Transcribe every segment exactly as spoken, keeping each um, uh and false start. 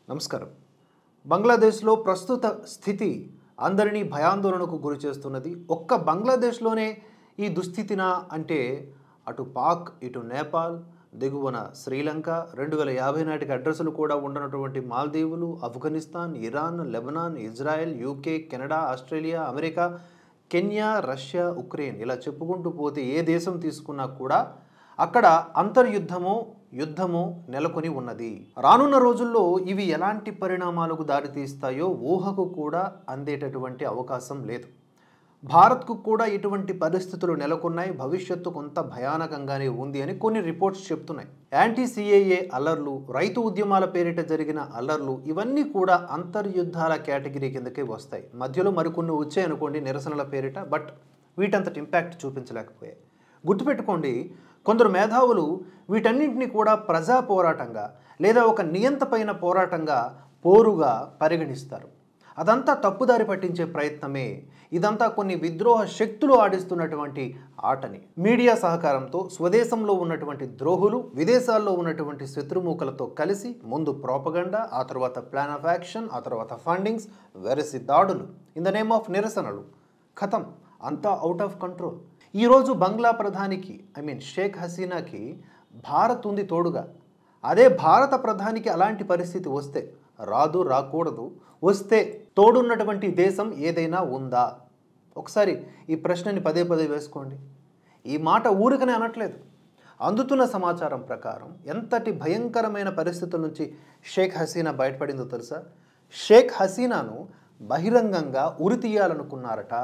నమస్కారం. బంగ్లాదేశ్లో ప్రస్తుత స్థితి అందరినీ భయాందోళనకు గురి చేస్తున్నది. ఒక్క బంగ్లాదేశ్లోనే ఈ దుస్థితినా అంటే అటు పాక్, ఇటు నేపాల్, దిగువన శ్రీలంక, రెండు వేల యాభై నాటికి అడ్రస్లు కూడా ఉండనటువంటి మాల్దీవులు, Afghanistan, Iran, Lebanon, Israel, UK, Canada, Australia, America, Kenya, Russia, Ukraine ఇలా చెప్పుకుంటూ పోతే ఏ దేశం తీసుకున్నా కూడా అక్కడ అంతర్యుద్ధమో యుద్ధమో నెలకొని ఉన్నది. రానున్న రోజుల్లో ఇవి ఎలాంటి పరిణామాలకు దారితీస్తాయో ఊహకు కూడా అందేటటువంటి అవకాశం లేదు. భారత్కు కూడా ఇటువంటి పరిస్థితులు నెలకొన్నాయి. భవిష్యత్తు కొంత భయానకంగానే ఉంది అని కొన్ని రిపోర్ట్స్ చెప్తున్నాయి. యాంటీ సిఏఏ అల్లర్లు, రైతు ఉద్యమాల పేరిట జరిగిన అల్లర్లు ఇవన్నీ కూడా అంతర్యుద్ధాల కేటగిరీ కిందకే వస్తాయి. మధ్యలో మరికొన్ని వచ్చాయనుకోండి నిరసనల పేరిట, బట్ వీటంతటి ఇంపాక్ట్ చూపించలేకపోయాయి. గుర్తుపెట్టుకోండి, కొందరు మేధావులు వీటన్నింటినీ కూడా ప్రజా పోరాటంగా లేదా ఒక నియంతపైన పోరాటంగా పోరుగా పరిగణిస్తారు. అదంతా తప్పుదారి పట్టించే ప్రయత్నమే. ఇదంతా కొన్ని విద్రోహ శక్తులు ఆడిస్తున్నటువంటి ఆటని. మీడియా సహకారంతో స్వదేశంలో ఉన్నటువంటి ద్రోహులు విదేశాల్లో ఉన్నటువంటి శత్రుమూకలతో కలిసి ముందు ప్రోపగండా, ఆ తర్వాత ప్లాన్ ఆఫ్ యాక్షన్, ఆ తర్వాత ఫండింగ్స్, వెరసి దాడులు ఇన్ ద నేమ్ ఆఫ్ నిరసనలు. ఖతం, అంతా అవుట్ ఆఫ్ కంట్రోల్. ఈరోజు బంగ్లా ప్రధానికి ఐ మీన్ షేక్ హసీనాకి భారత్ ఉంది తోడుగా. అదే భారత ప్రధానికి అలాంటి పరిస్థితి వస్తే, రాదు రాకూడదు, వస్తే తోడున్నటువంటి దేశం ఏదైనా ఉందా? ఒకసారి ఈ ప్రశ్నని పదే పదే వేసుకోండి. ఈ మాట ఊరికనే అనట్లేదు. అందుతున్న సమాచారం ప్రకారం ఎంతటి భయంకరమైన పరిస్థితుల నుంచి షేక్ హసీనా బయటపడిందో తెలుసా? షేక్ హసీనాను బహిరంగంగా ఉరి తీయాలనుకున్నారట.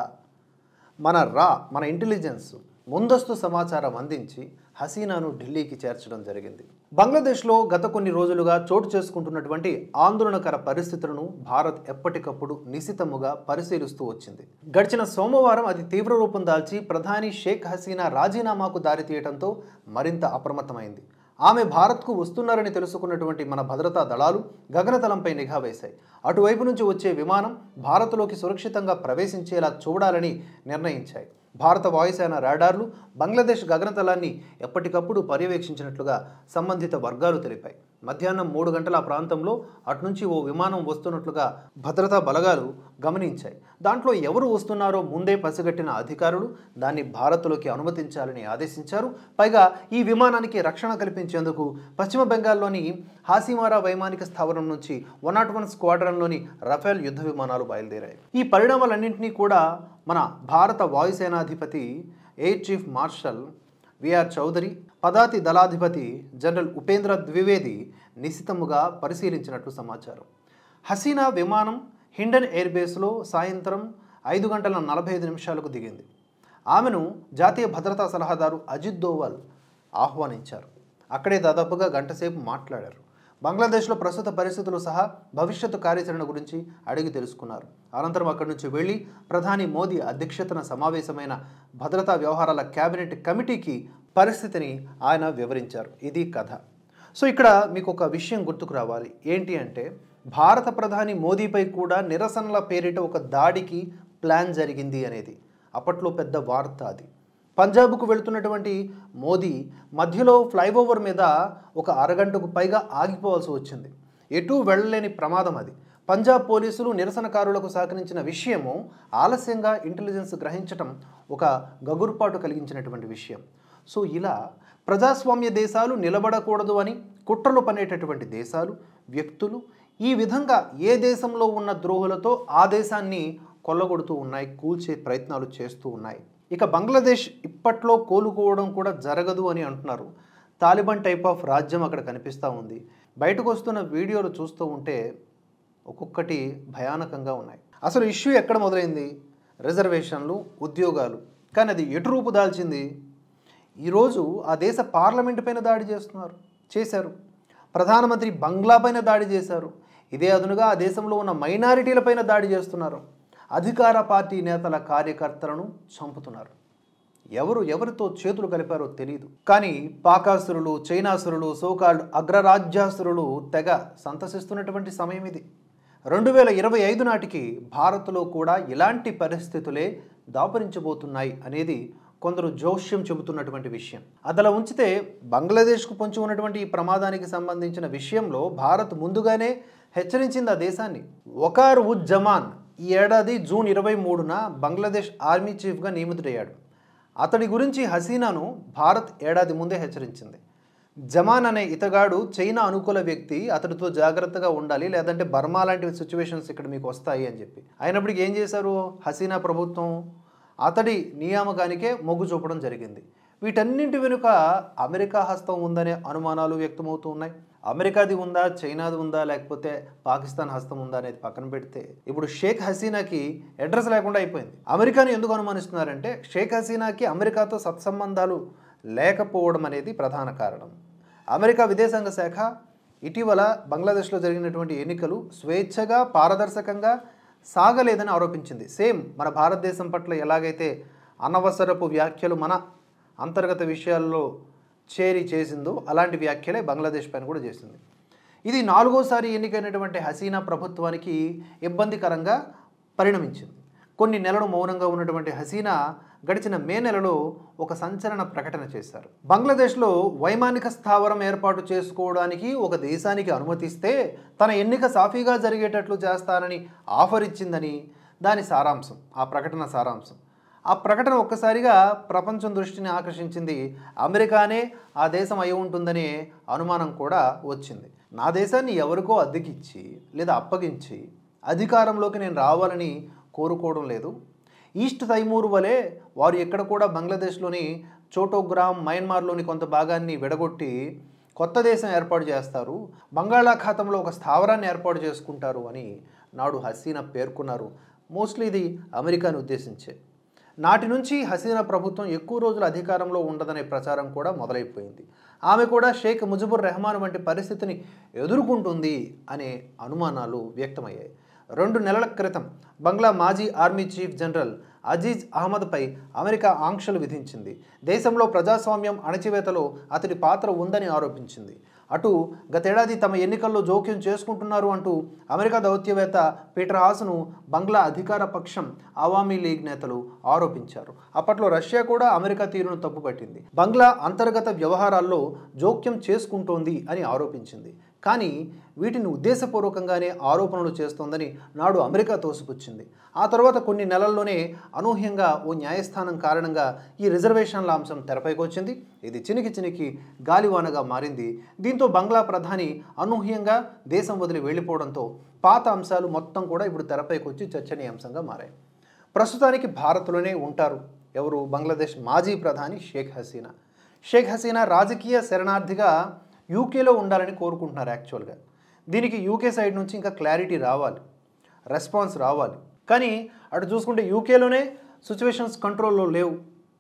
మన రా మన ఇంటెలిజెన్స్ ముందస్తు సమాచారం అందించి హసీనాను ఢిల్లీకి చేర్చడం జరిగింది. బంగ్లాదేశ్లో గత కొన్ని రోజులుగా చోటు చేసుకుంటున్నటువంటి ఆందోళనకర పరిస్థితులను భారత్ ఎప్పటికప్పుడు నిశితముగా పరిశీలిస్తూ వచ్చింది. గడిచిన సోమవారం అది తీవ్ర రూపం దాల్చి ప్రధాని షేక్ హసీనా రాజీనామాకు దారితీయడంతో మరింత అప్రమత్తమైంది. ఆమె భారత్కు వస్తున్నారని తెలుసుకున్నటువంటి మన భద్రతా దళాలు గగనతలంపై నిఘా వేశాయి. అటువైపు నుంచి వచ్చే విమానం భారత్లోకి సురక్షితంగా ప్రవేశించేలా చూడాలని నిర్ణయించాయి. భారత వాయుసేన రాడార్లు బంగ్లాదేశ్ గగనతలాన్ని ఎప్పటికప్పుడు పర్యవేక్షించినట్లుగా సంబంధిత వర్గాలు తెలిపాయి. మధ్యాహ్నం మూడు గంటల ప్రాంతంలో అటునుంచి ఓ విమానం వస్తున్నట్లుగా భద్రతా బలగాలు గమనించాయి. దాంట్లో ఎవరు వస్తున్నారో ముందే పసిగట్టిన అధికారులు దాన్ని భారత్లోకి అనుమతించాలని ఆదేశించారు. పైగా ఈ విమానానికి రక్షణ కల్పించేందుకు పశ్చిమ బెంగాల్లోని హాసిమారా వైమానిక స్థావరం నుంచి వన్ నాట్ వన్ స్క్వాడ్రన్లోని రఫేల్ యుద్ధ విమానాలు బయలుదేరాయి. ఈ పరిణామాలన్నింటినీ కూడా మన భారత వాయుసేనాధిపతి air chief marshal VR Chowdary, పదాతి దళాధిపతి general Upendra Dwivedi నిశితముగా పరిశీలించినట్లు సమాచారం. హసీనా విమానం హిండన్ ఎయిర్ బేస్లో సాయంత్రం ఐదు గంటల నలభై ఐదు నిమిషాలకు దిగింది. ఆమెను జాతీయ భద్రతా సలహాదారు అజిత్ దోవల్ ఆహ్వానించారు. అక్కడే దాదాపుగా గంటసేపు మాట్లాడారు. బంగ్లాదేశ్లో ప్రస్తుత పరిస్థితులు సహా భవిష్యత్తు కార్యాచరణ గురించి అడిగి తెలుసుకున్నారు. అనంతరం అక్కడి నుంచి వెళ్ళి ప్రధాని మోదీ అధ్యక్షతన సమావేశమైన భద్రతా వ్యవహారాల కేబినెట్ కమిటీకి పరిస్థితిని ఆయన వివరించారు. ఇది కథ. సో ఇక్కడ మీకు ఒక విషయం గుర్తుకు రావాలి. ఏంటి అంటే, భారత ప్రధాని మోదీపై కూడా నిరసనల పేరిట ఒక దాడికి ప్లాన్ జరిగింది అనేది అప్పట్లో పెద్ద వార్త. అది పంజాబ్కు వెళుతున్నటువంటి మోదీ మధ్యలో ఫ్లైఓవర్ మీద ఒక అరగంటకు పైగా ఆగిపోవాల్సి వచ్చింది. ఎటూ వెళ్ళలేని ప్రమాదం అది. పంజాబ్ పోలీసులు నిరసనకారులకు సహకరించిన విషయము ఆలస్యంగా ఇంటెలిజెన్స్ గ్రహించటం ఒక గగుర్పాటు కలిగించినటువంటి విషయం. సో ఇలా ప్రజాస్వామ్య దేశాలు నిలబడకూడదు అని కుట్రలు పనేటటువంటి దేశాలు, వ్యక్తులు ఈ విధంగా ఏ దేశంలో ఉన్న ద్రోహులతో ఆ దేశాన్ని కొల్లగొడుతూ ఉన్నాయి, కూల్చే ప్రయత్నాలు చేస్తూ ఉన్నాయి. ఇక బంగ్లాదేశ్ ఇప్పట్లో కోలుకోవడం కూడా జరగదు అని అంటున్నారు. తాలిబాన్ టైప్ ఆఫ్ రాజ్యం అక్కడ కనిపిస్తూ ఉంది. బయటకు వస్తున్న వీడియోలు చూస్తూ ఉంటే ఒక్కొక్కటి భయానకంగా ఉన్నాయి. అసలు ఇష్యూ ఎక్కడ మొదలైంది? రిజర్వేషన్లు, ఉద్యోగాలు. కానీ అది ఎటు రూపు దాల్చింది? ఈరోజు ఆ దేశ పార్లమెంటు పైన దాడి చేస్తున్నారు, చేశారు. ప్రధానమంత్రి బంగ్లా పైన దాడి చేశారు. ఇదే అదునుగా ఆ దేశంలో ఉన్న మైనారిటీలపైన దాడి చేస్తున్నారు. అధికార పార్టీ నేతల కార్యకర్తలను చంపుతున్నారు. ఎవరు ఎవరితో చేతులు కలిపారో తెలియదు. కానీ పాకాసురులు, చైనాసురులు, సోకాల్డ్ అగ్రరాజ్యాసురులు తెగ సంతసిస్తున్నటువంటి సమయం ఇది. రెండు వేల ఇరవై ఐదు నాటికి భారత్లో కూడా ఇలాంటి పరిస్థితులే దాపురించబోతున్నాయి అనేది కొందరు జోష్యం చెబుతున్నటువంటి విషయం. అదలా ఉంచితే బంగ్లాదేశ్కు పొంచి ఉన్నటువంటి ఈ ప్రమాదానికి సంబంధించిన విషయంలో భారత్ ముందుగానే హెచ్చరించింది ఆ దేశాన్ని. వకార్ ఉజ్ జమాన్ ఈ ఏడాది జూన్ ఇరవై మూడున బంగ్లాదేశ్ ఆర్మీ చీఫ్గా నియమితుడయ్యాడు. అతడి గురించి హసీనాను భారత్ ఏడాది ముందే హెచ్చరించింది. జమాన్ అనే ఇతగాడు చైనా అనుకూల వ్యక్తి, అతడితో జాగ్రత్తగా ఉండాలి, లేదంటే బర్మా లాంటి సిచ్యువేషన్స్ ఇక్కడ మీకు వస్తాయి అని చెప్పి. అయినప్పటికీ ఏం చేశారు హసీనా ప్రభుత్వం? అతడి నియామకానికే మొగ్గు చూపడం జరిగింది. వీటన్నింటి వెనుక అమెరికా హస్తం ఉందనే అనుమానాలు వ్యక్తమవుతూ ఉన్నాయి. అమెరికాది ఉందా, చైనాది ఉందా, లేకపోతే పాకిస్తాన్ హస్తం ఉందా అనేది పక్కన పెడితే ఇప్పుడు షేక్ హసీనాకి అడ్రస్ లేకుండా అయిపోయింది. అమెరికాను ఎందుకు అనుమానిస్తున్నారంటే షేక్ హసీనాకి అమెరికాతో సత్సంబంధాలు లేకపోవడం అనేది ప్రధాన కారణం. అమెరికా విదేశాంగ శాఖ ఇటీవల బంగ్లాదేశ్లో జరిగినటువంటి ఎన్నికలు స్వేచ్ఛగా పారదర్శకంగా సాగలేదని ఆరోపించింది. సేమ్ మన భారతదేశం పట్ల ఎలాగైతే అనవసరపు వ్యాఖ్యలు మన అంతర్గత విషయాల్లో చేరి చేసిందో అలాంటి వ్యాఖ్యలే బంగ్లాదేశ్ పైన కూడా చేసింది. ఇది నాలుగోసారి ఎన్నికైనటువంటి హసీనా ప్రభుత్వానికి ఇబ్బందికరంగా పరిణమించింది. కొన్ని నెలలు మౌనంగా ఉన్నటువంటి హసీనా గడిచిన మే నెలలో ఒక సంచలన ప్రకటన చేశారు. బంగ్లాదేశ్లో వైమానిక స్థావరం ఏర్పాటు చేసుకోవడానికి ఒక దేశానికి అనుమతిస్తే తన ఎన్నిక సాఫీగా జరిగేటట్లు చేస్తానని ఆఫర్ ఇచ్చిందని దాని సారాంశం, ఆ ప్రకటన సారాంశం. ఆ ప్రకటన ఒక్కసారిగా ప్రపంచం దృష్టిని ఆకర్షించింది. అమెరికానే ఆ దేశం అయి ఉంటుందనే అనుమానం కూడా వచ్చింది. నా దేశాన్ని ఎవరికో అద్దెకిచ్చి లేదా అప్పగించి అధికారంలోకి నేను రావాలని కోరుకోవడం లేదు. ఈస్ట్ తైమూర్ వలె వారు ఎక్కడ కూడా బంగ్లాదేశ్లోని చోటోగ్రామ్, మయన్మార్లోని కొంత భాగాన్ని విడగొట్టి కొత్త దేశం ఏర్పాటు చేస్తారు, బంగాళాఖాతంలో ఒక స్థావరాన్ని ఏర్పాటు చేసుకుంటారు అని నాడు హసీనా పేర్కొన్నారు. మోస్ట్లీ ఇది అమెరికాను ఉద్దేశించే. నాటి నుంచి హసీనా ప్రభుత్వం ఎక్కువ రోజులు అధికారంలో ఉండదనే ప్రచారం కూడా మొదలైపోయింది. ఆమె కూడా షేక్ ముజిబుర్ రెహమాన్ వంటి పరిస్థితిని ఎదుర్కొంటుంది అనే అనుమానాలు వ్యక్తమయ్యాయి. రెండు నెలల క్రితం బంగ్లా మాజీ ఆర్మీ చీఫ్ జనరల్ అజీజ్ అహ్మద్పై అమెరికా ఆంక్షలు విధించింది. దేశంలో ప్రజాస్వామ్యం అణచివేతలో అతడి పాత్ర ఉందని ఆరోపించింది. అటు గతేడాది తమ ఎన్నికల్లో జోక్యం చేసుకుంటున్నారు అంటూ అమెరికా దౌత్యవేత్త పీటర్ హాస్ను బంగ్లా అధికార పక్షం అవామీ లీగ్ నేతలు ఆరోపించారు. అప్పట్లో రష్యా కూడా అమెరికా తీరును తప్పుపట్టింది. బంగ్లా అంతర్గత వ్యవహారాల్లో జోక్యం చేసుకుంటోంది అని ఆరోపించింది. కానీ వీటిని ఉద్దేశపూర్వకంగానే ఆరోపణలు చేస్తోందని నాడు అమెరికా తోసిపుచ్చింది. ఆ తర్వాత కొన్ని నెలల్లోనే అనూహ్యంగా ఓ న్యాయస్థానం కారణంగా ఈ రిజర్వేషన్ల అంశం తెరపైకి వచ్చింది. ఇది చినికి చినికి గాలివానగా మారింది. దీంతో బంగ్లా ప్రధాని అనూహ్యంగా దేశం వదిలి వెళ్ళిపోవడంతో పాత అంశాలు మొత్తం కూడా ఇప్పుడు తెరపైకి వచ్చి చర్చనీయాంశంగా మారాయి. ప్రస్తుతానికి భారత్లోనే ఉంటారు ఎవరు? బంగ్లాదేశ్ మాజీ ప్రధాని షేక్ హసీనా. షేక్ హసీనా రాజకీయ శరణార్థిగా యూకేలో ఉండాలని కోరుకుంటున్నారు. యాక్చువల్గా దీనికి యూకే సైడ్ నుంచి ఇంకా క్లారిటీ రావాలి, రెస్పాన్స్ రావాలి. కానీ అటు చూసుకుంటే యూకేలోనే సిచ్యువేషన్స్ కంట్రోల్లో లేవు.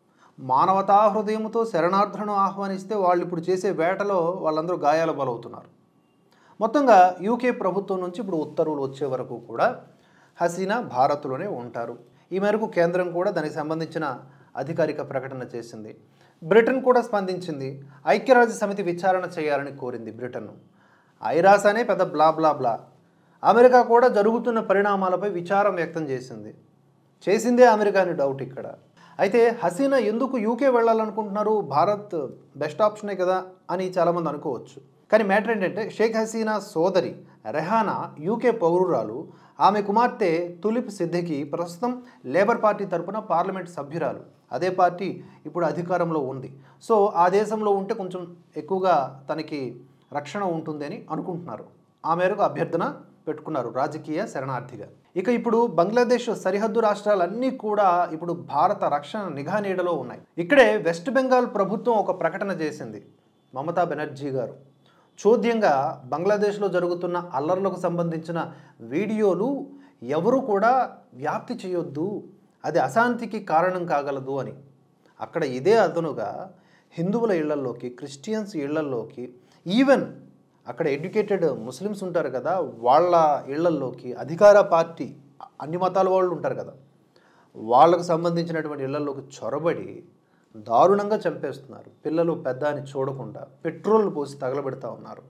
మానవతా హృదయంతో శరణార్థులను ఆహ్వానిస్తే వాళ్ళు ఇప్పుడు చేసే వేటలో వాళ్ళందరూ గాయాల బలవుతున్నారు. మొత్తంగా యూకే ప్రభుత్వం నుంచి ఇప్పుడు ఉత్తర్వులు వచ్చే వరకు కూడా హసీనా భారత్లోనే ఉంటారు. ఈ మేరకు కేంద్రం కూడా దానికి సంబంధించిన అధికారిక ప్రకటన చేసింది. బ్రిటన్ కూడా స్పందించింది. ఐక్యరాజ్య సమితి విచారణ చేయాలని కోరింది బ్రిటన్ను. ఐరాసానే పెద్ద బ్లా బ్లా బ్లా. అమెరికా కూడా జరుగుతున్న పరిణామాలపై విచారం వ్యక్తం చేసింది. చేసిందే అమెరికా అని డౌట్ ఇక్కడ. అయితే హసీనా ఎందుకు యూకే వెళ్ళాలనుకుంటున్నారు? భారత్ బెస్ట్ ఆప్షనే కదా అని చాలామంది అనుకోవచ్చు. కానీ మ్యాటర్ ఏంటంటే షేక్ హసీనా సోదరి రెహానా యూకే పౌరురాలు. ఆమె కుమార్తె తులిప్ సిద్దికి ప్రస్తుతం లేబర్ పార్టీ తరపున పార్లమెంట్ సభ్యురాలు. అదే పార్టీ ఇప్పుడు అధికారంలో ఉంది. సో ఆ దేశంలో ఉంటే కొంచెం ఎక్కువగా తనకి రక్షణ ఉంటుంది అని అనుకుంటున్నారు. ఆ మేరకు అభ్యర్థన పెట్టుకున్నారు రాజకీయ శరణార్థిగా. ఇక ఇప్పుడు బంగ్లాదేశ్ సరిహద్దు రాష్ట్రాలన్నీ కూడా ఇప్పుడు భారత రక్షణ నిఘా నీడలో ఉన్నాయి. ఇక్కడే వెస్ట్ బెంగాల్ ప్రభుత్వం ఒక ప్రకటన చేసింది. మమతా బెనర్జీ గారు చోద్యంగా బంగ్లాదేశ్లో జరుగుతున్న అల్లర్లకు సంబంధించిన వీడియోలు ఎవరు కూడా వ్యాప్తి చేయొద్దు, అది అశాంతికి కారణం కాగలదు అని. అక్కడ ఇదే అదనుగా హిందువుల ఇళ్లల్లోకి, క్రిస్టియన్స్ ఇళ్లల్లోకి, ఈవెన్ అక్కడ ఎడ్యుకేటెడ్ ముస్లిమ్స్ ఉంటారు కదా, వాళ్ళ ఇళ్లల్లోకి అధికార పార్టీ అన్ని మతాల వాళ్ళు ఉంటారు కదా, వాళ్ళకు సంబంధించినటువంటి ఇళ్లల్లోకి చొరబడి దారుణంగా చంపేస్తున్నారు. పిల్లలు పెద్ద అని చూడకుండా పెట్రోల్ పోసి తగలబెడతా ఉన్నారు.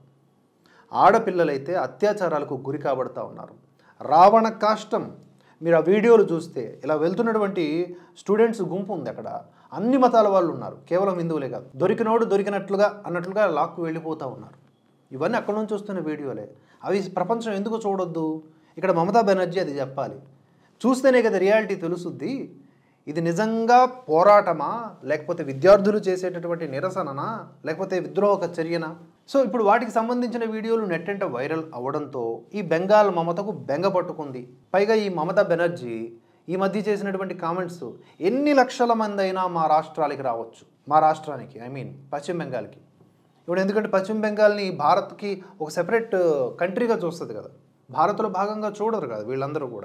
ఆడపిల్లలైతే అత్యాచారాలకు గురి కాబడతా ఉన్నారు. రావణ కాష్టం. మీరు ఆ వీడియోలు చూస్తే ఇలా వెళ్తున్నటువంటి స్టూడెంట్స్ గుంపు ఉంది అక్కడ. అన్ని మతాల వాళ్ళు ఉన్నారు, కేవలం హిందువులే కాదు. దొరికినోడు దొరికినట్లుగా అన్నట్లుగా లాక్కు వెళ్ళిపోతూ ఉన్నారు. ఇవన్నీ అక్కడ నుంచి వస్తున్న వీడియోలే. అవి ప్రపంచం ఎందుకు చూడొద్దు? ఇక్కడ మమతా బెనర్జీ అది చెప్పాలి. చూస్తేనే కదా రియాలిటీ తెలుసుద్ది. ఇది నిజంగా పోరాటమా, లేకపోతే విద్యార్థులు చేసేటటువంటి నిరసననా, లేకపోతే విద్రోహక చర్యనా? సో ఇప్పుడు వాటికి సంబంధించిన వీడియోలు నెట్టంట వైరల్ అవ్వడంతో ఈ బెంగాల్ మమతకు బెంగ పట్టుకుంది. పైగా ఈ మమతా బెనర్జీ ఈ మధ్య చేసినటువంటి కామెంట్స్, ఎన్ని లక్షల మంది అయినా మా రాష్ట్రాలకి రావచ్చు, మా రాష్ట్రానికి ఐ మీన్ పశ్చిమ బెంగాల్కి. ఇప్పుడు ఎందుకంటే పశ్చిమ బెంగాల్ని భారత్కి ఒక సెపరేట్ కంట్రీగా చూస్తుంది కదా, భారత్లో భాగంగా చూడరు కదా వీళ్ళందరూ కూడా.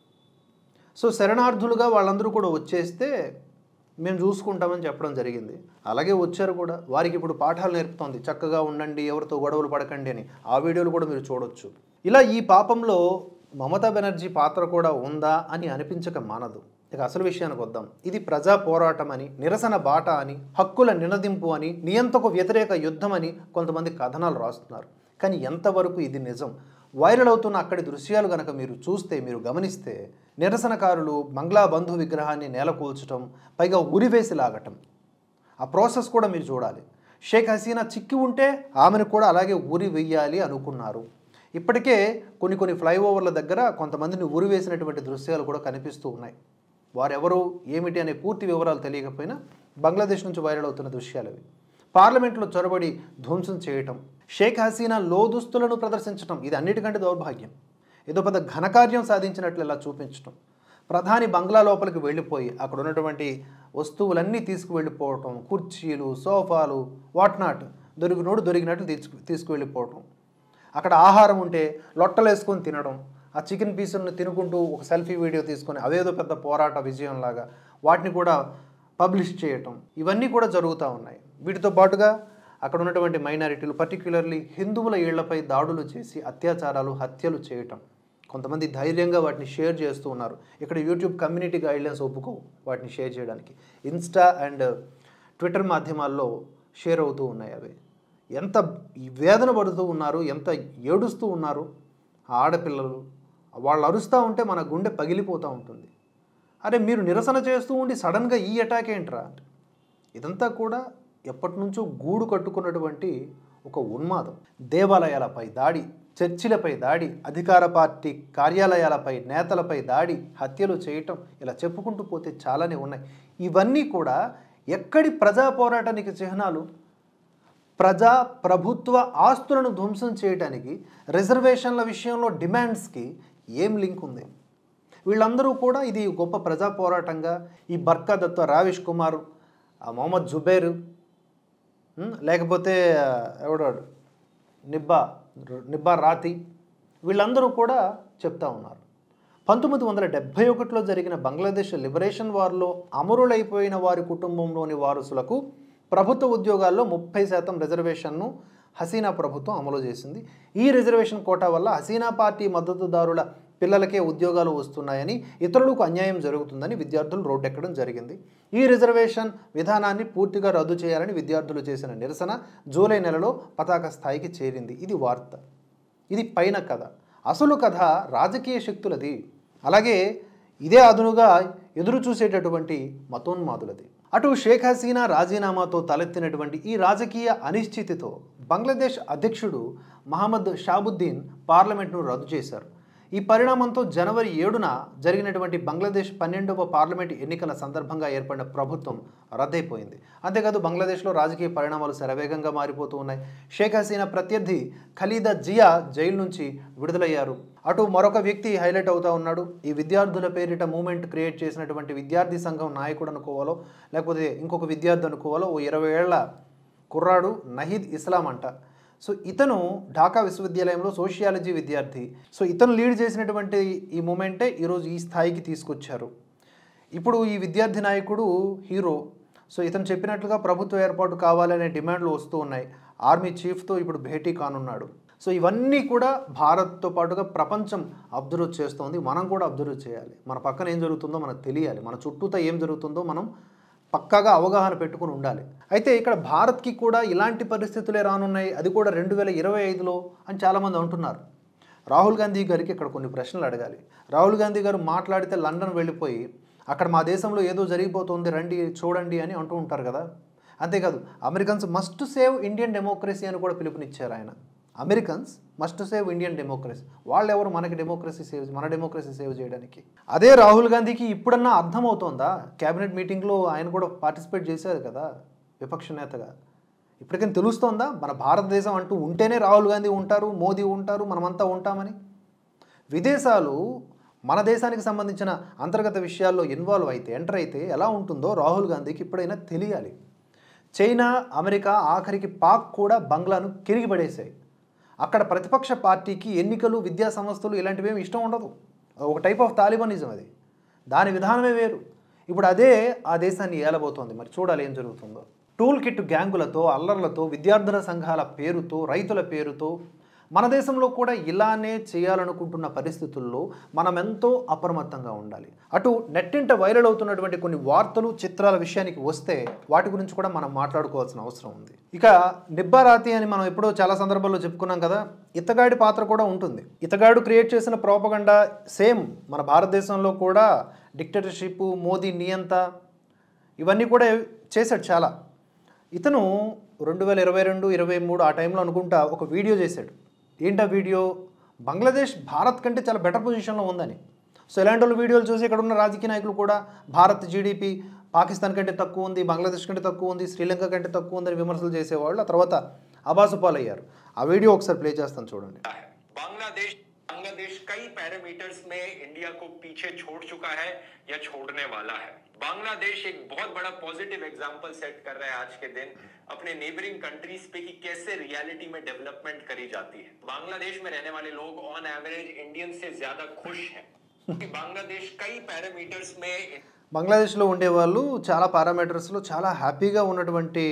సో శరణార్థులుగా వాళ్ళందరూ కూడా వచ్చేస్తే మేము చూసుకుంటామని చెప్పడం జరిగింది. అలాగే వచ్చారు కూడా. వారికి ఇప్పుడు పాఠాలు నేర్పుతోంది, చక్కగా ఉండండి, ఎవరితో గొడవలు పడకండి అని. ఆ వీడియోలు కూడా మీరు చూడొచ్చు. ఇలా ఈ పాపంలో మమతా బెనర్జీ పాత్ర కూడా ఉందా అని అనిపించక మానదు. ఇక అసలు విషయానికి వద్దాం. ఇది ప్రజా పోరాటం అని, నిరసన బాట అని, హక్కుల నినదింపు అని, నియంతకు వ్యతిరేక యుద్ధం అని కొంతమంది కథనాలు రాస్తున్నారు. కానీ ఎంతవరకు ఇది నిజం? వైరల్ అవుతున్న అక్కడి దృశ్యాలు కనుక మీరు చూస్తే, మీరు గమనిస్తే, నిరసనకారులు బంగ్లా బంధు విగ్రహాన్ని నేలకూల్చడం, పైగా ఉరివేసి లాగటం, ఆ ప్రాసెస్ కూడా మీరు చూడాలి. షేక్ హసీనా చిక్కి ఉంటే ఆమెను కూడా అలాగే ఉరి వెయ్యాలి అనుకున్నారు. ఇప్పటికే కొన్ని కొన్ని ఫ్లైఓవర్ల దగ్గర కొంతమందిని ఉరివేసినటువంటి దృశ్యాలు కూడా కనిపిస్తూ ఉన్నాయి. వారెవరు ఏమిటి అనే పూర్తి వివరాలు తెలియకపోయినా బంగ్లాదేశ్ నుంచి వైరల్ అవుతున్న దృశ్యాలు అవి. పార్లమెంట్లో చొరబడి ధ్వంసం చేయటం, షేక్ హసీనా లోదుస్తులను ప్రదర్శించడం, ఇది అన్నిటికంటే దౌర్భాగ్యం. ఏదో పెద్ద ఘనకార్యం సాధించినట్లు ఇలా చూపించడం. ప్రధాని బంగ్లా లోపలికి వెళ్ళిపోయి అక్కడ ఉన్నటువంటి వస్తువులన్నీ తీసుకువెళ్ళిపోవటం, కుర్చీలు, సోఫాలు, వాట్నాట్, దొరికినోడు దొరికినట్లు తీసుకు తీసుకువెళ్ళిపోవటం. అక్కడ ఆహారం ఉంటే లొట్టలేసుకొని తినడం, ఆ చికెన్ పీసులను తినుకుంటూ ఒక సెల్ఫీ వీడియో తీసుకొని అదేదో పెద్ద పోరాట విజయంలాగా వాటిని కూడా పబ్లిష్ చేయటం, ఇవన్నీ కూడా జరుగుతూ ఉన్నాయి. వీటితో పాటుగా అక్కడ ఉన్నటువంటి మైనారిటీలు, పర్టిక్యులర్లీ హిందువుల ఇళ్లపై దాడులు చేసి అత్యాచారాలు, హత్యలు చేయటం. కొంతమంది ధైర్యంగా వాటిని షేర్ చేస్తూ ఉన్నారు. ఇక్కడ యూట్యూబ్ కమ్యూనిటీ గైడ్లైన్స్ ఒప్పుకోవు వాటిని షేర్ చేయడానికి. ఇన్స్టా అండ్ ట్విట్టర్ మాధ్యమాల్లో షేర్ అవుతూ ఉన్నాయి. అవి ఎంత వేదన పడుతూ ఉన్నారు, ఎంత ఏడుస్తూ ఉన్నారు ఆ ఆడపిల్లలు. వాళ్ళు అరుస్తూ ఉంటే మన గుండె పగిలిపోతూ ఉంటుంది. అరే మీరు నిరసన చేస్తూ ఉండి సడన్గా ఈ అటాక్ ఏంట్రా? ఇదంతా కూడా ఎప్పటి నుంచో గూడు కట్టుకున్నటువంటి ఒక ఉన్మాదం. దేవాలయాలపై దాడి, చర్చిలపై దాడి, అధికార పార్టీ కార్యాలయాలపై, నేతలపై దాడి, హత్యలు చేయటం, ఇలా చెప్పుకుంటూ పోతే చాలానే ఉన్నాయి. ఇవన్నీ కూడా ఎక్కడి ప్రజా పోరాటానికి చిహ్నాలు? ప్రజా ప్రభుత్వ ఆస్తులను ధ్వంసం చేయడానికి, రిజర్వేషన్ల విషయంలో డిమాండ్స్కి ఏం లింక్ ఉంది? వీళ్ళందరూ కూడా ఇది గొప్ప ప్రజా పోరాటంగా, ఈ బర్కా దత్తా, రావిష్ కుమార్, మొహమ్మద్ జుబేర్, లేకపోతే ఎవడాడు నిబ్బా నిబ్బా రాతి, వీళ్ళందరూ కూడా చెప్తా ఉన్నారు. పంతొమ్మిది వందల డెబ్భై ఒకటిలో జరిగిన బంగ్లాదేశ్ లిబరేషన్ వార్లో అమరులైపోయిన వారి కుటుంబంలోని వారసులకు ప్రభుత్వ ఉద్యోగాల్లో ముప్పై శాతం రిజర్వేషన్ను హసీనా ప్రభుత్వం అమలు చేసింది. ఈ రిజర్వేషన్ కోటా వల్ల హసీనా పార్టీ మద్దతుదారుల పిల్లలకే ఉద్యోగాలు వస్తున్నాయని, ఇతరులకు అన్యాయం జరుగుతుందని విద్యార్థులు రోడ్డెక్కడం జరిగింది. ఈ రిజర్వేషన్ విధానాన్ని పూర్తిగా రద్దు చేయాలని విద్యార్థులు చేసిన నిరసన జూలై నెలలో పతాక స్థాయికి చేరింది. ఇది వార్త. ఇది పైన కథ. అసలు కథ రాజకీయ శక్తులది. అలాగే ఇదే అదునుగా ఎదురు చూసేటటువంటి మతోన్మాదులది. అటు షేక్ హసీనా రాజీనామాతో తలెత్తినటువంటి ఈ రాజకీయ అనిశ్చితితో బంగ్లాదేశ్ అధ్యక్షుడు మహమ్మద్ షాబుద్దీన్ పార్లమెంట్ను రద్దు చేశారు. ఈ పరిణామంతో జనవరి ఏడున జరిగినటువంటి బంగ్లాదేశ్ పన్నెండవ పార్లమెంట్ ఎన్నికల సందర్భంగా ఏర్పడిన ప్రభుత్వం రద్దయిపోయింది. అంతేకాదు బంగ్లాదేశ్లో రాజకీయ పరిణామాలు శరవేగంగా మారిపోతూ ఉన్నాయి. షేక్ హసీనా ప్రత్యర్థి ఖలీదా జియా జైలు నుంచి విడుదలయ్యారు. అటు మరొక వ్యక్తి హైలైట్ అవుతూ ఉన్నాడు. ఈ విద్యార్థుల పేరిట మూమెంట్ క్రియేట్ చేసినటువంటి విద్యార్థి సంఘం నాయకుడు అనుకోవాలో, లేకపోతే ఇంకొక విద్యార్థి అనుకోవాలో, ఓ ఇరవై ఏళ్ల కుర్రాడు నహీద్ ఇస్లాం అంట. సో ఇతను ఢాకా విశ్వవిద్యాలయంలో సోషియాలజీ విద్యార్థి. సో ఇతను లీడ్ చేసినటువంటి ఈ మూమెంటే ఈరోజు ఈ స్థాయికి తీసుకొచ్చారు. ఇప్పుడు ఈ విద్యార్థి నాయకుడు హీరో. సో ఇతను చెప్పినట్లుగా ప్రభుత్వ ఏర్పాటు కావాలనే డిమాండ్లు వస్తూ ఉన్నాయి. ఆర్మీ చీఫ్తో ఇప్పుడు భేటీ కానున్నాడు. సో ఇవన్నీ కూడా భారత్తో పాటుగా ప్రపంచం అబ్జర్వ్ చేస్తోంది. మనం కూడా అబ్జర్వ్ చేయాలి. మన పక్కన ఏం జరుగుతుందో మనకు తెలియాలి. మన చుట్టూతో ఏం జరుగుతుందో మనం పక్కాగా అవగాహన పెట్టుకుని ఉండాలి. అయితే ఇక్కడ భారత్కి కూడా ఇలాంటి పరిస్థితులే రానున్నాయి, అది కూడా రెండు వేల ఇరవై ఐదులో అని చాలామంది అంటున్నారు. రాహుల్ గాంధీ గారికి ఇక్కడ కొన్ని ప్రశ్నలు అడగాలి. రాహుల్ గాంధీ గారు మాట్లాడితే లండన్ వెళ్ళిపోయి అక్కడ మా దేశంలో ఏదో జరిగిపోతుంది రండి చూడండి అని అంటూ ఉంటారు కదా. అంతేకాదు Americans must save Indian democracy అని కూడా పిలుపునిచ్చారు ఆయన. Americans must save Indian democracy. వాళ్ళు ఎవరు మనకి డెమోక్రసీ సేవ్ మన డెమోక్రసీ సేవ్ చేయడానికి? అదే రాహుల్ గాంధీకి ఇప్పుడన్నా అర్థమవుతోందా? క్యాబినెట్ మీటింగ్లో ఆయన కూడా పార్టిసిపేట్ చేశారు కదా విపక్ష నేతగా. ఇప్పటికైనా తెలుస్తోందా మన భారతదేశం అంటూ ఉంటేనే రాహుల్ గాంధీ ఉంటారు, మోదీ ఉంటారు, మనమంతా ఉంటామని? విదేశాలు మన దేశానికి సంబంధించిన అంతర్గత విషయాల్లో ఇన్వాల్వ్ అయితే ఎంటర్ అయితే ఎలా ఉంటుందో రాహుల్ గాంధీకి ఇప్పుడైనా తెలియాలి. చైనా, అమెరికా, ఆఖరికి పాక్ కూడా బంగ్లాను కిరిగి పడేశాయి. అక్కడ ప్రతిపక్ష పార్టీకి ఎన్నికలు, విద్యా సంస్థలు ఇలాంటివి ఏమి ఇష్టం ఉండదు. ఒక టైప్ ఆఫ్ తాలిబానిజం అది. దాని విధానమే వేరు. ఇప్పుడు అదే ఆ దేశాన్ని ఏలబోతోంది. మరి చూడాలి ఏం జరుగుతుందో. టూల్ కిట్ గ్యాంగులతో, అల్లర్లతో, విద్యార్థుల సంఘాల పేరుతో, రైతుల పేరుతో మన దేశంలో కూడా ఇలానే చేయాలనుకుంటున్న పరిస్థితుల్లో మనం ఎంతో అప్రమత్తంగా ఉండాలి. అటు నెట్టింట వైరల్ అవుతున్నటువంటి కొన్ని వార్తలు, చిత్రాల విషయానికి వస్తే వాటి గురించి కూడా మనం మాట్లాడుకోవాల్సిన అవసరం ఉంది. ఇక నిబ్బారాతి అని మనం ఎప్పుడో చాలా సందర్భాల్లో చెప్పుకున్నాం కదా. ఇతగాడి పాత్ర కూడా ఉంటుంది. ఇతగాడు క్రియేట్ చేసిన ప్రోపగండా సేమ్ మన భారతదేశంలో కూడా డిక్టేటర్షిప్, మోదీ నియంత ఇవన్నీ కూడా చేశాడు చాలా. ఇతను రెండు వేల ఇరవై రెండు ఇరవై మూడు ఆ టైంలో అనుకుంటా ఒక వీడియో చేశాడు. ఏంటా వీడియో? బంగ్లాదేశ్ భారత్ కంటే చాలా బెటర్ పొజిషన్లో ఉందని. సో ఇలాంటి వాళ్ళు వీడియోలు చూసి ఇక్కడ ఉన్న రాజకీయ నాయకులు కూడా భారత్ జీడిపి పాకిస్తాన్ కంటే తక్కువ ఉంది, బంగ్లాదేశ్ కంటే తక్కువ ఉంది, శ్రీలంక కంటే తక్కువ ఉందని విమర్శలు చేసేవాళ్ళు ఆ తర్వాత అబాసుపాలయ్యారు. ఆ వీడియో ఒకసారి ప్లే చేస్తాను చూడండి. बांग्लादेश बांग्लादेश कई पैरामीटर्स में इंडिया को पीछे छोड़ चुका है या छोड़ने वाला है। बांग्लादेश एक बहुत बड़ा पॉजिटिव एग्जांपल सेट कर रहा है आज के दिन अपने नेबरिंग कंट्रीज पे कि कैसे रियलिटी में डेवलपमेंट करी जाती है। बांग्लादेश में रहने वाले लोग ऑन एवरेज इंडियन से ज्यादा खुश हैं क्योंकि बांग्लादेश कई पैरामीटर्स में బంగ్లాదేశ్లో ఉండేవాళ్ళు చాలా పారామీటర్స్లో చాలా హ్యాపీగా ఉన్నటువంటి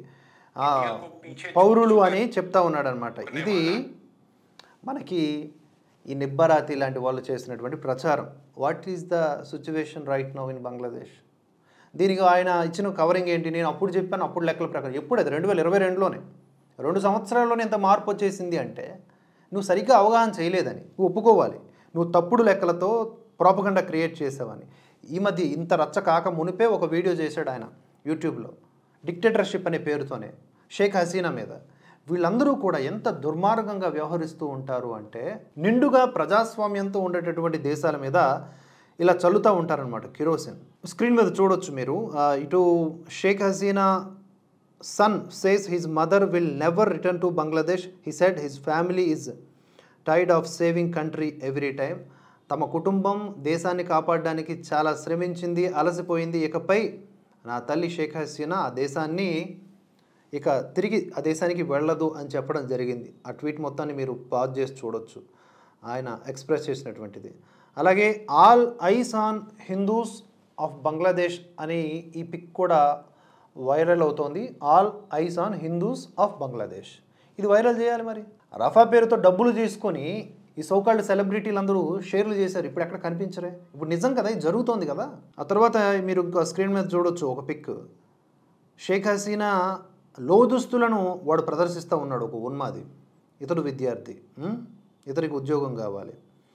పౌరులు అని చెప్తా ఉన్నాడు అనమాట. ఇది మనకి ఈ నిబ్బరాతి లాంటి వాళ్ళు చేసినటువంటి ప్రచారం. What is the situation right now in Bangladesh? దీనికి ఆయన ఇచ్చిన కవరింగ్ ఏంటి? నేను అప్పుడు చెప్పాను, అప్పుడు లెక్కల ప్రకారం. ఎప్పుడు అది రెండు వేల ఇరవై రెండులోనే రెండు సంవత్సరాల్లోనే ఇంత మార్పు వచ్చేసింది అంటే నువ్వు సరిగ్గా అవగాహన చేయలేదని నువ్వు ఒప్పుకోవాలి. నువ్వు తప్పుడు లెక్కలతో ప్రోపగండా క్రియేట్ చేసావని. ఈ మధ్య ఇంత రచ్చ కాక మునిపే ఒక వీడియో చేశాడు ఆయన యూట్యూబ్లో, డిక్టేటర్షిప్ అనే పేరుతోనే షేక్ హసీనా మీద. వీళ్ళందరూ కూడా ఎంత దుర్మార్గంగా వ్యవహరిస్తూ ఉంటారు అంటే నిండుగా ప్రజాస్వామ్యంతో ఉండేటటువంటి దేశాల మీద ఇలా చల్లుతూ ఉంటారనమాట కిరోసిన్. స్క్రీన్ మీద చూడొచ్చు మీరు. ఇటు Sheikh Hasina son says his mother will never return to Bangladesh. He said his family is tired of saving country every time. తమ కుటుంబం దేశాన్ని కాపాడడానికి చాలా శ్రమించింది, అలసిపోయింది. ఇకపై నా తల్లి షేక్ హసీనా ఆ దేశాన్ని ఇక తిరిగి ఆ దేశానికి వెళ్ళదు అని చెప్పడం జరిగింది. ఆ ట్వీట్ మొత్తాన్ని మీరు పాజ్ చేసి చూడొచ్చు, ఆయన ఎక్స్ప్రెస్ చేసినటువంటిది. అలాగే all eyes on Hindus of Bangladesh అని ఈ పిక్ కూడా వైరల్ అవుతోంది. All eyes on Hindus of Bangladesh. ఇది వైరల్ చేయాలి మరి. రఫా పేరుతో డబ్బులు తీసుకొని ఈ సోకాల్డ్ సెలబ్రిటీలు అందరూ షేర్లు చేశారు. ఇప్పుడు ఎక్కడ కనిపించరే? ఇప్పుడు నిజం కదా, ఇది జరుగుతోంది కదా. ఆ తర్వాత మీరు ఇంకా స్క్రీన్ మీద చూడొచ్చు ఒక పిక్. షేక్ హసీనా లోదుస్తులను వాడు ప్రదర్శిస్తూ ఉన్నాడు, ఒక ఉన్మాది. ఇతడు విద్యార్థి, ఇతనికి ఉద్యోగం కావాలి.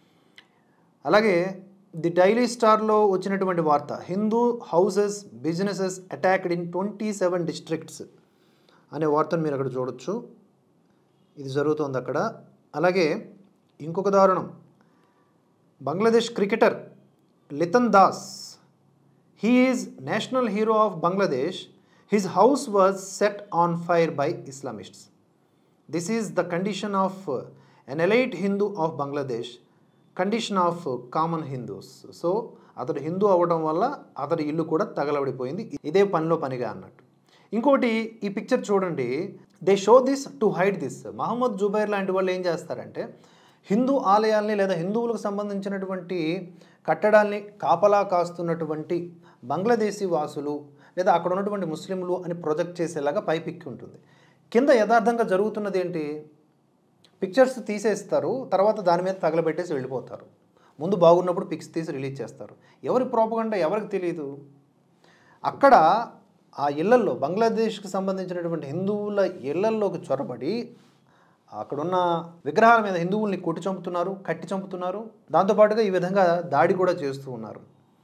అలాగే ది డైలీ స్టార్లో వచ్చినటువంటి వార్త, Hindu houses businesses attacked in twenty seven districts అనే వార్తను మీరు అక్కడ చూడొచ్చు. ఇది జరుగుతోంది అక్కడ. అలాగే ఇంకొక దారుణం, Bangladesh cricketer Liton Das, he is national hero of Bangladesh. His house was set on fire by Islamists. This is the condition of an elite Hindu of Bangladesh, condition of common Hindus. So, అతడు హిందూ అవ్వడం వల్ల అతడి ఇల్లు కూడా తగలబడిపోయింది, ఇదే పనిలో పనిగా అన్నట్టు. ఇంకోటి ఈ పిక్చర్ చూడండి, they show this to hide this. Mohammed Zubair లాంటి వాళ్ళు ఏం చేస్తారంటే హిందూ ఆలయాల్ని లేదా హిందువులకు సంబంధించినటువంటి కట్టడాల్ని కాపలా కాస్తున్నటువంటి బంగ్లాదేశీ వాసులు లేదా అక్కడ ఉన్నటువంటి ముస్లింలు అని ప్రొజెక్ట్ చేసేలాగా పై పిక్ ఉంటుంది. కింద యథార్థంగా జరుగుతున్నది ఏంటి? పిక్చర్స్ తీసేస్తారు, తర్వాత దాని మీద తగలబెట్టేసి వెళ్ళిపోతారు. ముందు బాగున్నప్పుడు పిక్స్ తీసి రిలీజ్ చేస్తారు. ఎవరి ప్రోపగండా ఎవరికి తెలియదు. అక్కడ ఆ ఇళ్లల్లో బంగ్లాదేశ్కి సంబంధించినటువంటి హిందువుల ఇళ్లల్లోకి చొరబడి అక్కడున్న విగ్రహాల మీద హిందువుల్ని కొట్టి చంపుతున్నారు, కట్టి చంపుతున్నారు. దాంతోపాటుగా ఈ విధంగా దాడి కూడా చేస్తూ ఉన్నారు.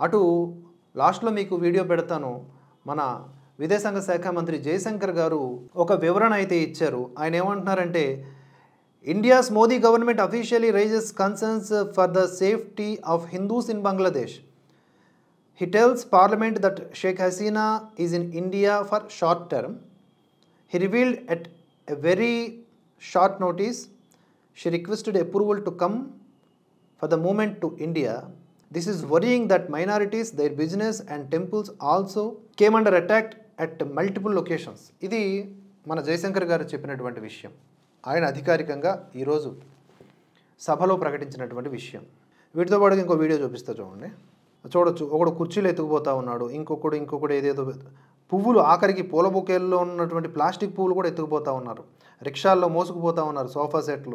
అటు లాస్ట్లో మీకు వీడియో పెడతాను. మన విదేశాంగ శాఖ మంత్రి జయశంకర్ గారు ఒక వివరణ అయితే ఇచ్చారు. ఆయన ఏమంటున్నారంటే, India's Modi government officially raises concerns for the safety of Hindus in Bangladesh. He tells Parliament that Sheikh Hasina is in India for short term. He revealed at a very short notice she requested approval to come for the movement to India. This is worrying that minorities, their business and temples also came under attack at multiple locations. ఇది మన జయశంకర్ గారు చెప్పినటువంటి విషయం. ఆయన అధికారికంగా ఈరోజు సభలో ప్రకటించినటువంటి విషయం. వీటితో పాటు ఇంకో వీడియో చూపిస్తా చూడండి. చూడొచ్చు, ఒకడు కుర్చీలు ఎత్తుకుపోతూ ఉన్నాడు, ఇంకొకడు ఇంకొకడు ఏదేదో పువ్వులు, ఆఖరికి పూల బొకేల్లో ఉన్నటువంటి ప్లాస్టిక్ పువ్వులు కూడా ఎత్తుకుపోతూ ఉన్నారు. రిక్షాల్లో మోసుకుపోతూ ఉన్నారు సోఫా సెట్లు.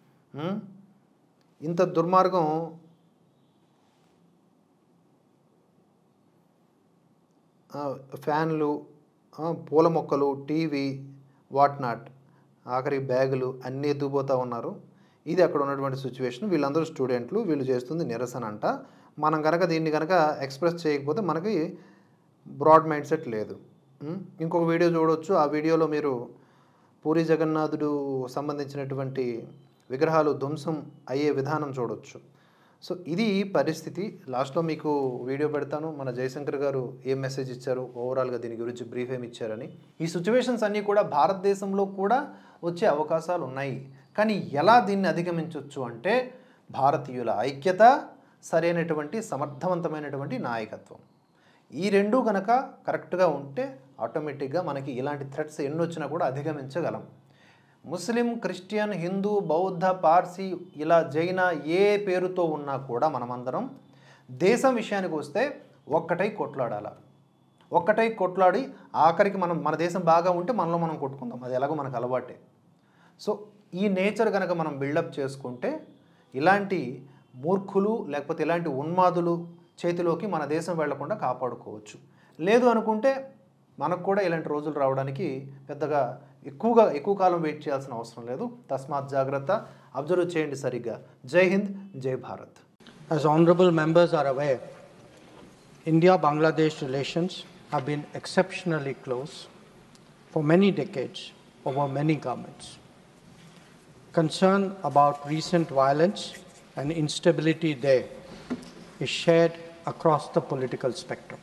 ఇంత దుర్మార్గం ఫ్యాన్లు, పూల మొక్కలు, టీవీ, వాట్ నాట్, ఆఖరి బ్యాగులు అన్నీ ఎత్తుకుపోతూ ఉన్నారు. ఇది అక్కడ ఉన్నటువంటి సిచ్యువేషన్. వీళ్ళందరూ స్టూడెంట్లు, వీళ్ళు చేస్తుంది నిరసన అంట. మనం కనుక దీన్ని కనుక ఎక్స్ప్రెస్ చేయకపోతే మనకి బ్రాడ్ మైండ్ సెట్ లేదు. ఇంకొక వీడియో చూడవచ్చు. ఆ వీడియోలో మీరు పూరి జగన్నాథుడు సంబంధించినటువంటి విగ్రహాలు ధ్వంసం అయ్యే విధానం చూడవచ్చు. సో ఇది పరిస్థితి. లాస్ట్లో మీకు వీడియో పెడతాను. మన జయశంకర్ గారు ఏం మెసేజ్ ఇచ్చారు, ఓవరాల్గా దీని గురించి బ్రీఫ్ ఏమి ఇచ్చారని. ఈ సిచ్యువేషన్స్ అన్నీ కూడా భారతదేశంలో కూడా వచ్చే అవకాశాలు ఉన్నాయి. కానీ ఎలా దీన్ని అధిగమించవచ్చు అంటే భారతీయుల ఐక్యత, సరైనటువంటి సమర్థవంతమైనటువంటి నాయకత్వం, ఈ రెండు కనుక కరెక్ట్గా ఉంటే ఆటోమేటిక్గా మనకి ఇలాంటి థ్రెట్స్ ఎన్ని వచ్చినా కూడా అధిగమించగలం. ముస్లిం, క్రిస్టియన్, హిందూ, బౌద్ధ, పార్సీ, ఇలా జైన ఏ పేరుతో ఉన్నా కూడా మనమందరం దేశం విషయానికి వస్తే ఒక్కటై కొట్లాడాల. ఒక్కటై కొట్లాడి ఆఖరికి మనం మన దేశం బాగా ఉంటే మనలో మనం కొట్టుకుందాం. అది ఎలాగో మనకు అలవాటే. సో ఈ నేచర్ కనుక మనం బిల్డప్ చేసుకుంటే ఇలాంటి మూర్ఖులు లేకపోతే ఇలాంటి ఉన్మాదులు చేతిలోకి మన దేశం వెళ్లకుండా కాపాడుకోవచ్చు. లేదు అనుకుంటే మనకు కూడా ఇలాంటి రోజులు రావడానికి పెద్దగా ఎక్కువగా ఎక్కువ కాలం వెయిట్ చేయాల్సిన అవసరం లేదు. తస్మాత్ జాగ్రత్త. అబ్జర్వ్ చేయండి సరిగ్గా. జై హింద్, జై Bharat. As honorable members are aware, India-Bangladesh relations have been exceptionally close for many decades over many governments. Concern about recent violence and instability there is shared across the political spectrum.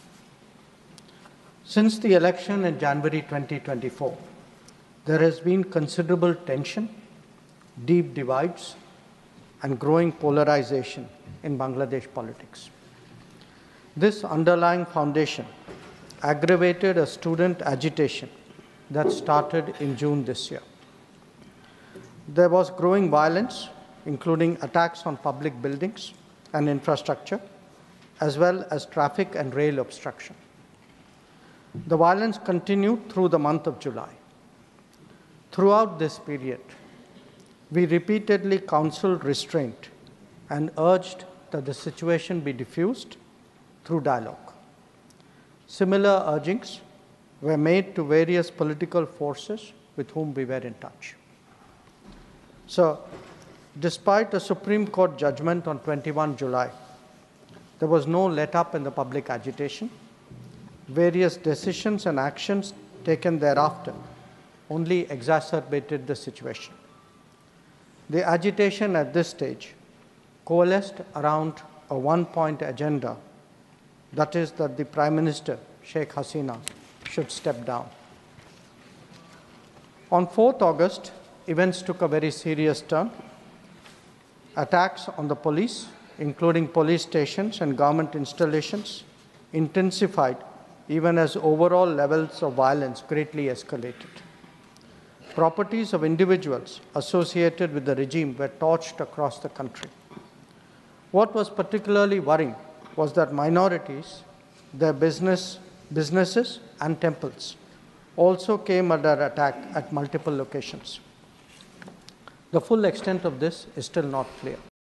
Since the election in January twenty twenty-four, there has been considerable tension, deep divides, and growing polarization in Bangladesh politics. This underlying foundation aggravated a student agitation that started in June this year. There was growing violence, including attacks on public buildings and infrastructure, as well as traffic and rail obstruction. The violence continued through the month of July. Throughout this period, we repeatedly counseled restraint and urged that the situation be diffused through dialogue. Similar urgings were made to various political forces with whom we were in touch. So, despite a Supreme Court judgment on twenty-first of July, there was no let-up in the public agitation. Various decisions and actions taken thereafter only exacerbated the situation. The agitation at this stage coalesced around a one-point agenda, that is that the Prime Minister, Sheikh Hasina, should step down. On fourth of August, events took a very serious turn. Attacks on the police, including police stations and government installations, intensified even as overall levels of violence greatly escalated. Properties of individuals associated with the regime were torched across the country. What was particularly worrying was that minorities, their business, businesses and temples also came under attack at multiple locations. The full extent of this is still not clear.